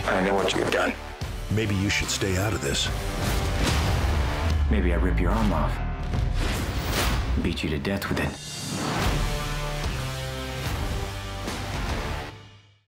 I know what you've done. Maybe you should stay out of this. Maybe I rip your arm off. Beat you to death with it.